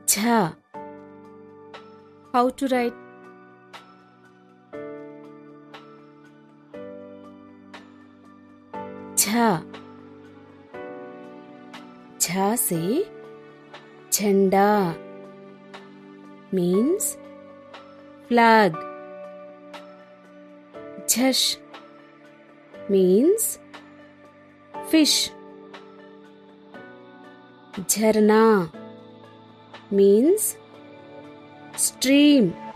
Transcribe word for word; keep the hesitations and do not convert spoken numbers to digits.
Jha. How to write? Jha. Jha से झंडा means flag. Jhash means fish. Jharna means stream.